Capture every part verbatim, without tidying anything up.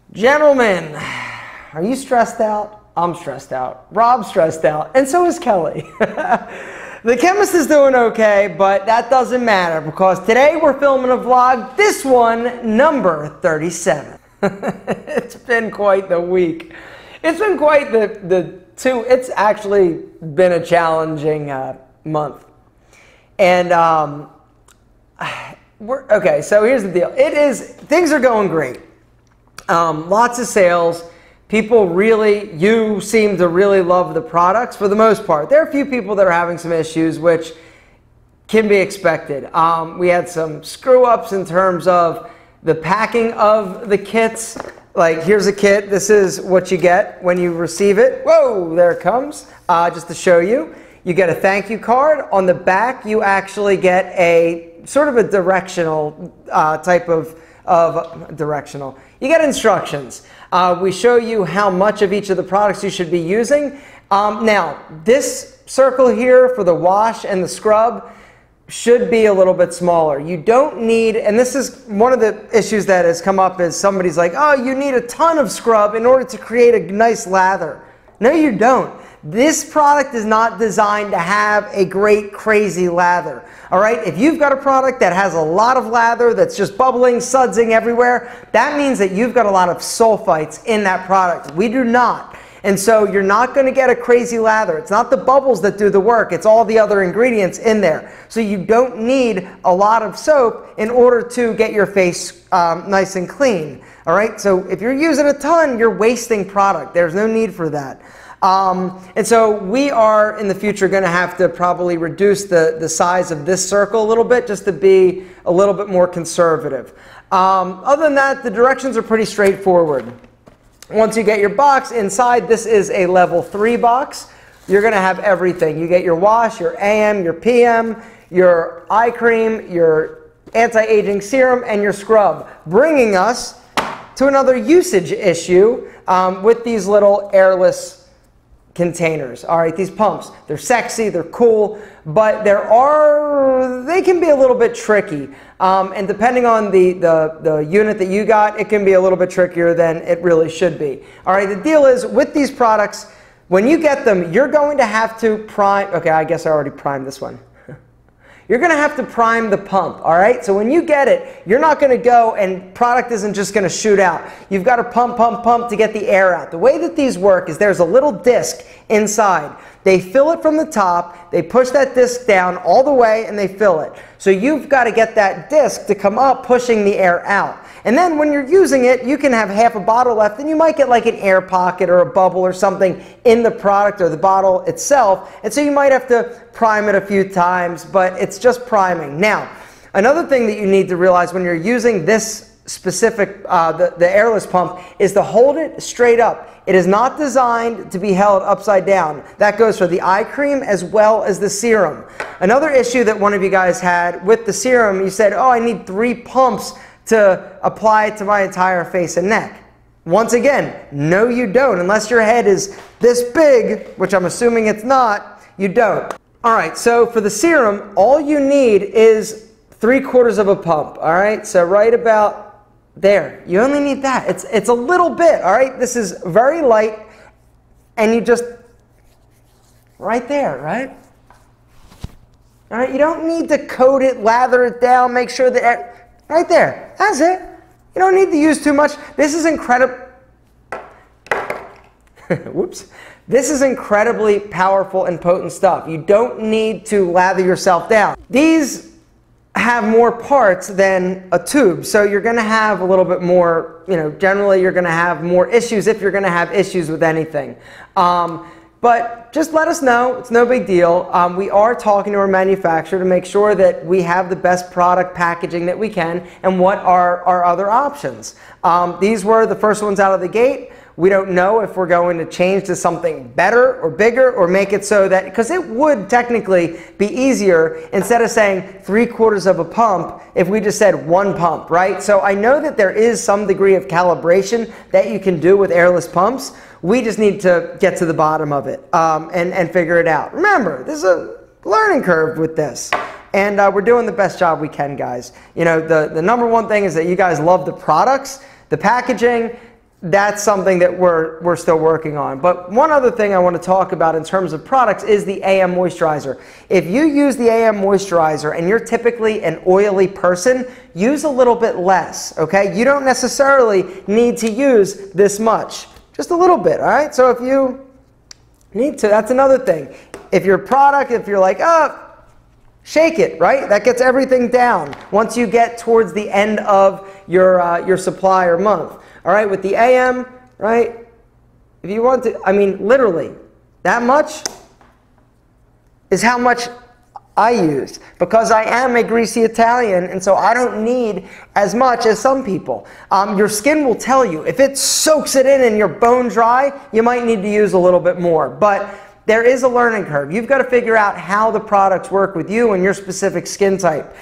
Gentlemen, are you stressed out? I'm stressed out. Rob's stressed out. And so is Kelly. The chemist is doing okay, but that doesn't matter because today we're filming a vlog, this one, number thirty-seven. It's been quite the week. It's been quite the, the two, it's actually been a challenging uh, month. And, um, we're, okay, so here's the deal. It is, things are going great. Um, lots of sales. People really, you seem to really love the products for the most part. There are a few people that are having some issues, which can be expected. Um, we had some screw ups in terms of the packing of the kits. Like, here's a kit. This is what you get when you receive it. Whoa, there it comes. Uh, just to show you, you get a thank you card. On the back, you actually get a sort of a directional uh, type of, of directional. You get instructions. Uh, we show you how much of each of the products you should be using. Um, now, this circle here for the wash and the scrub should be a little bit smaller. You don't need, and this is one of the issues that has come up, is somebody's like, oh, you need a ton of scrub in order to create a nice lather. No, you don't. This product is not designed to have a great, crazy lather. All right, if you've got a product that has a lot of lather that's just bubbling, sudsing everywhere, that means that you've got a lot of sulfites in that product. We do not. And so you're not going to get a crazy lather. It's not the bubbles that do the work. It's all the other ingredients in there. So you don't need a lot of soap in order to get your face um, nice and clean. All right, so if you're using a ton, you're wasting product. There's no need for that. Um, and so we are in the future going to have to probably reduce the, the size of this circle a little bit just to be a little bit more conservative. Um, other than that, the directions are pretty straightforward. Once you get your box inside, this is a level three box. You're going to have everything. You get your wash, your A M, your P M, your eye cream, your anti-aging serum, and your scrub, bringing us to another usage issue um, with these little airless containers. All right, these pumps, they're sexy, they're cool, but there are, they can be a little bit tricky. Um, and depending on the, the, the unit that you got, it can be a little bit trickier than it really should be. All right, the deal is with these products, when you get them, you're going to have to prime, okay, I guess I already primed this one. You're going to have to prime the pump, all right? So when you get it, you're not going to go and product isn't just going to shoot out. You've got to pump, pump, pump to get the air out. The way that these work is there's a little disc inside. They fill it from the top, they push that disc down all the way, and they fill it. So you've got to get that disc to come up, pushing the air out. And then when you're using it, you can have half a bottle left, and you might get like an air pocket or a bubble or something in the product or the bottle itself. And so you might have to prime it a few times, but it's just priming. Now, another thing that you need to realize when you're using this specific, uh, the, the airless pump, is to hold it straight up. It is not designed to be held upside down. That goes for the eye cream as well as the serum. Another issue that one of you guys had with the serum, you said, oh, I need three pumps to apply it to my entire face and neck. Once again, no you don't. Unless your head is this big, which I'm assuming it's not, you don't. All right, so for the serum, all you need is three quarters of a pump. All right, so right about there. You only need that. It's, it's a little bit, all right? This is very light, and you just, right there, right? All right, you don't need to coat it, lather it down, make sure that, right there, that's it. You don't need to use too much. This is incredible. Whoops. This is incredibly powerful and potent stuff. You don't need to lather yourself down. These have more parts than a tube, so you're going to have a little bit more, you know, generally you're going to have more issues if you're going to have issues with anything. Um, but just let us know. It's no big deal. Um, we are talking to our manufacturer to make sure that we have the best product packaging that we can and what are our other options. Um, these were the first ones out of the gate. We don't know if we're going to change to something better or bigger or make it so that, because it would technically be easier instead of saying three quarters of a pump if we just said one pump, right? So I know that there is some degree of calibration that you can do with airless pumps. We just need to get to the bottom of it um, and, and figure it out. Remember, there's a learning curve with this. And uh, we're doing the best job we can, guys. You know, the, the number one thing is that you guys love the products, the packaging. that's something that we're, we're still working on. But one other thing I want to talk about in terms of products is the A M moisturizer. If you use the A M moisturizer and you're typically an oily person, use a little bit less, okay? You don't necessarily need to use this much. Just a little bit, all right? So if you need to, that's another thing. If your product, if you're like, oh, shake it, right? That gets everything down once you get towards the end of your, uh, your supply or month. All right, with the A M, right? If you want to, I mean, literally, that much is how much I use because I am a greasy Italian, and so I don't need as much as some people. Um, your skin will tell you. If it soaks it in and you're bone dry, you might need to use a little bit more. But there is a learning curve. You've got to figure out how the products work with you and your specific skin type.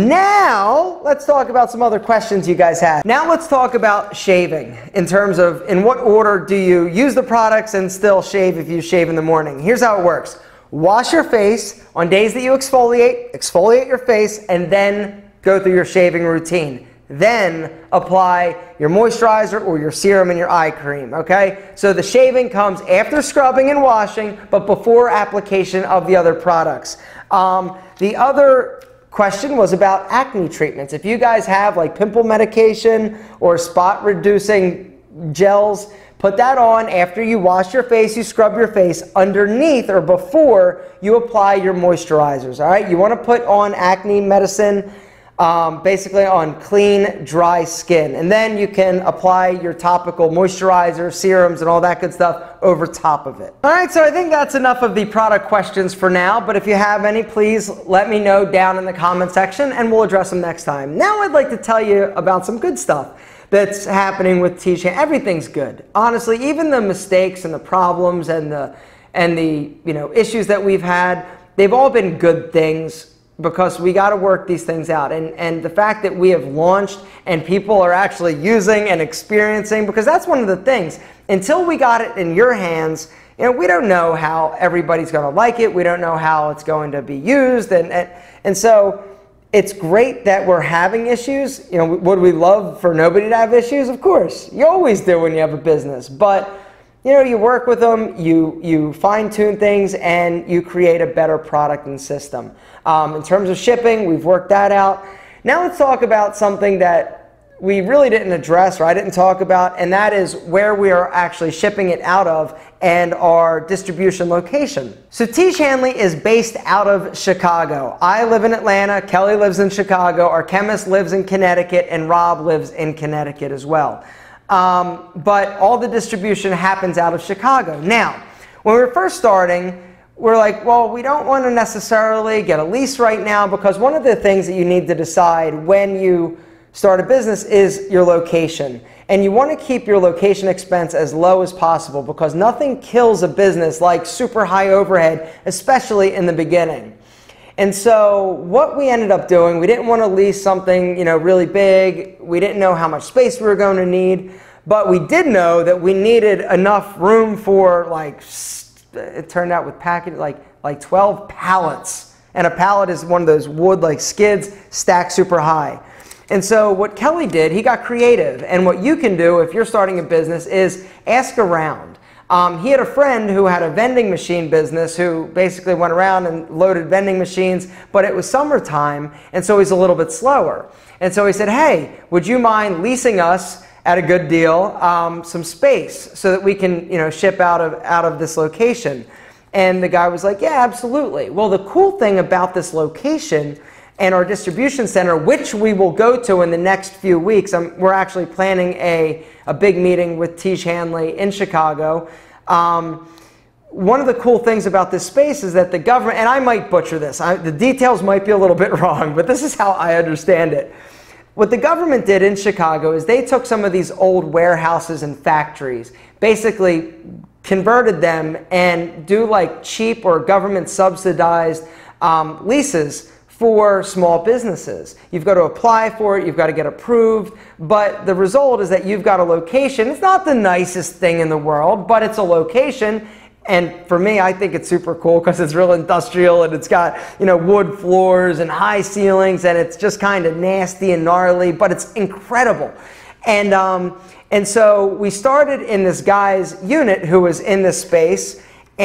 Now, let's talk about some other questions you guys had. Now let's talk about shaving in terms of in what order do you use the products and still shave if you shave in the morning. Here's how it works. Wash your face on days that you exfoliate, exfoliate your face, and then go through your shaving routine. Then apply your moisturizer or your serum and your eye cream, okay? So the shaving comes after scrubbing and washing, but before application of the other products. Um, the other question was about acne treatments. If you guys have like pimple medication or spot reducing gels, put that on after you wash your face, you scrub your face underneath or before you apply your moisturizers, all right? You want to put on acne medicine Um, basically on clean, dry skin. And then you can apply your topical moisturizer, serums, and all that good stuff over top of it. All right, so I think that's enough of the product questions for now, but if you have any, please let me know down in the comment section and we'll address them next time. Now I'd like to tell you about some good stuff that's happening with Tiege. Everything's good. Honestly, even the mistakes and the problems and the, and the you know, issues that we've had, they've all been good things, because we got to work these things out. And, and the fact that we have launched and people are actually using and experiencing, because that's one of the things. Until we got it in your hands, you know, we don't know how everybody's going to like it. We don't know how it's going to be used. And, and, and so it's great that we're having issues. You know, would we love for nobody to have issues? Of course. You always do when you have a business. But you know, you work with them, you, you fine-tune things, and you create a better product and system. Um, in terms of shipping, we've worked that out. Now let's talk about something that we really didn't address, or I didn't talk about, and that is where we are actually shipping it out of and our distribution location. So Tiege Hanley is based out of Chicago. I live in Atlanta, Kelly lives in Chicago, our chemist lives in Connecticut, and Rob lives in Connecticut as well. Um, but all the distribution happens out of Chicago. Now, when we were first starting, we're like, well, we don't want to necessarily get a lease right now, because one of the things that you need to decide when you start a business is your location. And you want to keep your location expense as low as possible, because nothing kills a business like super high overhead, especially in the beginning. And so what we ended up doing, we didn't want to lease something, you know, really big. We didn't know how much space we were going to need, but we did know that we needed enough room for, like, it turned out with package like like twelve pallets. And a pallet is one of those wood like skids stacked super high. And so what Kelly did, he got creative. And what you can do if you're starting a business is ask around. Um, he had a friend who had a vending machine business who basically went around and loaded vending machines, but it was summertime, and so he's a little bit slower. And so he said, hey, would you mind leasing us at a good deal um, some space so that we can, you know, ship out of, out of this location? And the guy was like, yeah, absolutely. Well, the cool thing about this location and our distribution center, which we will go to in the next few weeks, um, we're actually planning a, a big meeting with Tiege Hanley in Chicago. Um, one of the cool things about this space is that the government, and I might butcher this, I, the details might be a little bit wrong, but this is how I understand it. What the government did in Chicago is they took some of these old warehouses and factories, basically converted them and do like cheap or government subsidized um, leases for small businesses. You've got to apply for it, you've got to get approved, but the result is that you've got a location. It's not the nicest thing in the world, but it's a location. And for me, I think it's super cool because it's real industrial and it's got, you know, wood floors and high ceilings, and it's just kind of nasty and gnarly, but it's incredible. And, um, And so we started in this guy's unit who was in this space,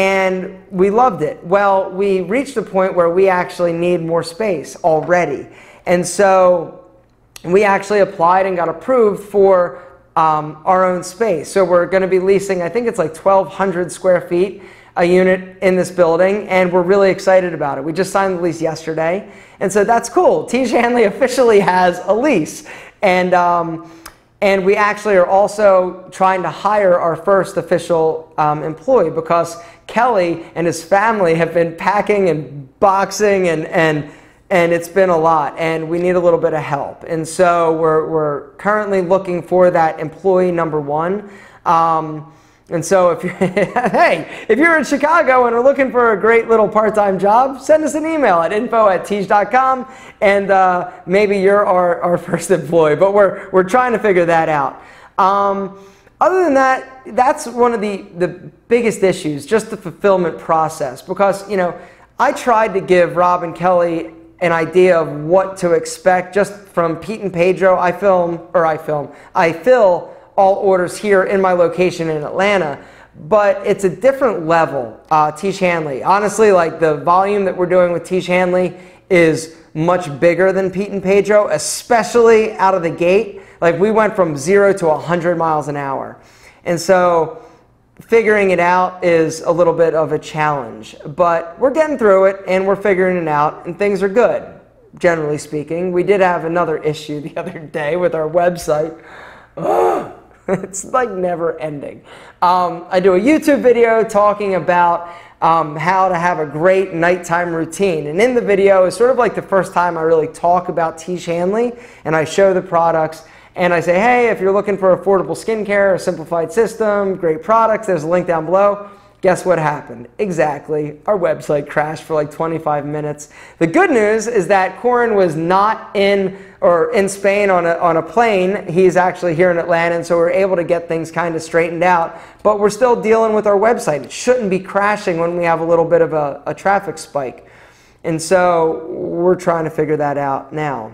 and we loved it. Well, we reached a point where we actually need more space already. And so we actually applied and got approved for um, our own space. So we're going to be leasing, I think it's like twelve hundred square feet a unit in this building, and we're really excited about it. We just signed the lease yesterday, and so that's cool. Tiege Hanley officially has a lease. And um, And we actually are also trying to hire our first official um, employee, because Kelly and his family have been packing and boxing, and, and, and it's been a lot, and we need a little bit of help. And so we're, we're currently looking for that employee number one. Um, And so if you're, hey, if you're in Chicago and are looking for a great little part-time job, send us an email at info at tiege dot com, and uh, maybe you're our, our first employee. But we're, we're trying to figure that out. Um, other than that, that's one of the, the biggest issues, just the fulfillment process. Because, you know, I tried to give Rob and Kelly an idea of what to expect just from Pete and Pedro. I film, or I film, I fill all orders here in my location in Atlanta, but it's a different level. uh, Tiege Hanley, honestly, like the volume that we're doing with Tiege Hanley is much bigger than Pete and Pedro, especially out of the gate. Like we went from zero to a hundred miles an hour. And so figuring it out is a little bit of a challenge, but we're getting through it and we're figuring it out, and things are good, generally speaking. We did have another issue the other day with our website. Ugh. It's like never ending. Um, I do a YouTube video talking about um, how to have a great nighttime routine. And in the video, it's sort of like the first time I really talk about Tiege Hanley, and I show the products. And I say, hey, if you're looking for affordable skincare, a simplified system, great products, there's a link down below. Guess what happened? Exactly. Our website crashed for like twenty-five minutes. The good news is that Corin was not in or in Spain on a, on a plane. He's actually here in Atlanta, and so we're able to get things kind of straightened out. But we're still dealing with our website. It shouldn't be crashing when we have a little bit of a, a traffic spike. And so we're trying to figure that out now.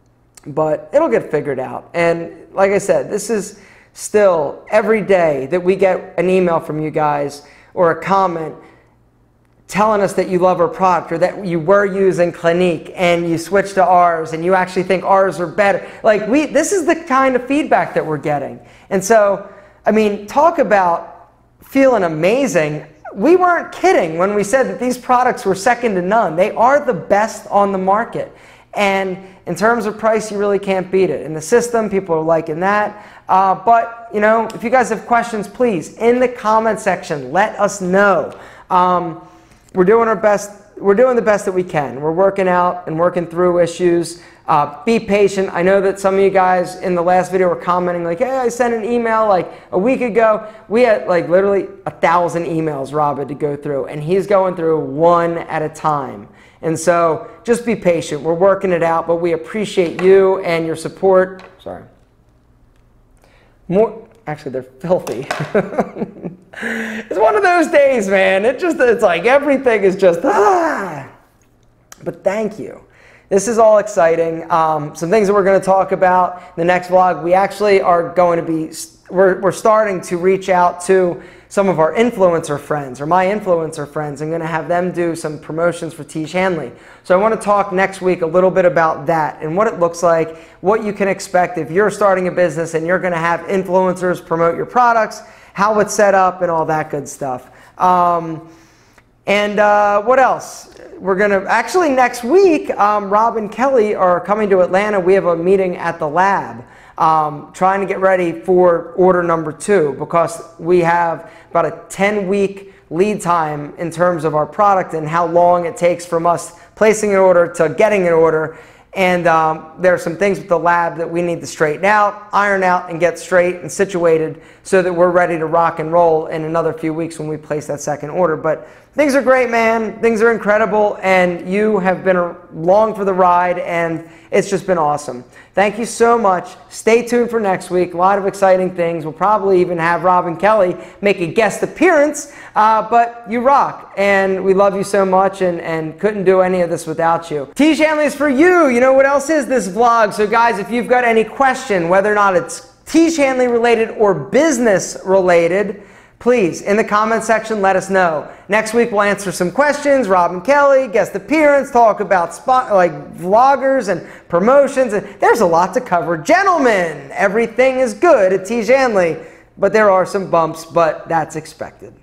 But it'll get figured out. And like I said, this is still every day that we get an email from you guys or a comment telling us that you love our product, or that you were using Clinique and you switched to ours and you actually think ours are better. Like we, this is the kind of feedback that we're getting. And so, I mean, talk about feeling amazing. We weren't kidding when we said that these products were second to none. They are the best on the market. And in terms of price, you really can't beat it. In the system, people are liking that. Uh, but, you know, if you guys have questions, please, in the comment section, let us know. Um, we're doing our best. We're doing the best that we can. We're working out and working through issues. Uh, be patient. I know that some of you guys in the last video were commenting like, hey, I sent an email like a week ago. We had like literally a thousand emails Rob had to go through, and he's going through one at a time. And so just be patient. We're working it out, but we appreciate you and your support. Sorry. More, actually, they're filthy. It's one of those days, man. It just, it's like everything is just, ah. But thank you. This is all exciting. Um, some things that we're going to talk about in the next vlog. We actually are going to be, we're, we're starting to reach out to some of our influencer friends, or my influencer friends. I'm going to have them do some promotions for Tiege Hanley. So I want to talk next week a little bit about that and what it looks like, what you can expect if you're starting a business and you're going to have influencers promote your products, how it's set up, and all that good stuff. Um, and uh, what else? We're going to, actually next week, um, Rob and Kelly are coming to Atlanta. We have a meeting at the lab. Um, trying to get ready for order number two, because we have about a ten week lead time in terms of our product and how long it takes from us placing an order to getting an order. And um, there are some things with the lab that we need to straighten out, iron out, and get straight and situated so that we're ready to rock and roll in another few weeks when we place that second order. But things are great, man. Things are incredible, and you have been along for the ride, and it's just been awesome. Thank you so much. Stay tuned for next week. A lot of exciting things. We'll probably even have Rob and Kelly make a guest appearance, uh, but you rock, and we love you so much, and, and couldn't do any of this without you. Tiege Hanley is for you. You know what else is this vlog? So guys, if you've got any question, whether or not it's Tiege Hanley related or business related, please, in the comment section, let us know. Next week, we'll answer some questions. Rob and Kelly, guest appearance, talk about spot, like vloggers and promotions. And there's a lot to cover. Gentlemen, everything is good at Tiege Hanley, but there are some bumps, but that's expected.